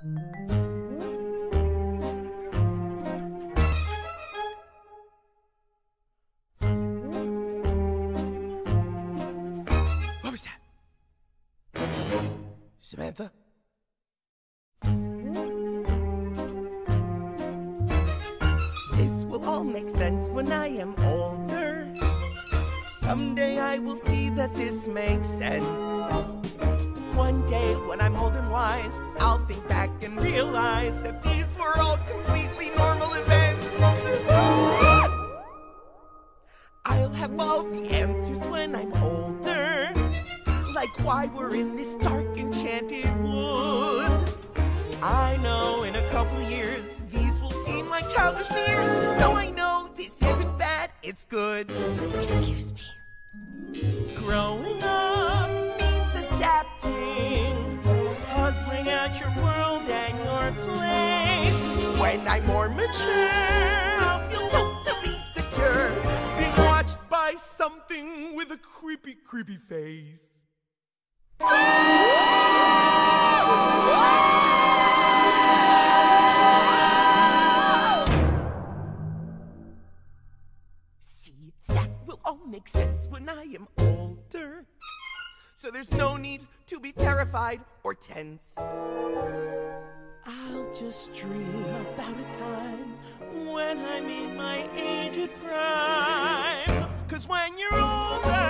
What was that? Samantha? This will all make sense when I am older. Someday I will see that this makes sense. One day when I'm old and wise, I'll think back and realize that these were all completely normal events. I'll have all the answers when I'm older, like why we're in this dark enchanted wood. I know in a couple years these will seem like childish fears, so I know this isn't bad, it's good. Excuse me. Growing up means adapting, puzzling out your world and your place. When I'm more mature, I'll feel totally secure, being watched by something with a creepy, creepy face. See, that will all make sense when I am older. So there's no need to be terrified or tense. I'll just dream about a time when I'm in my aged prime. 'Cause when you're older,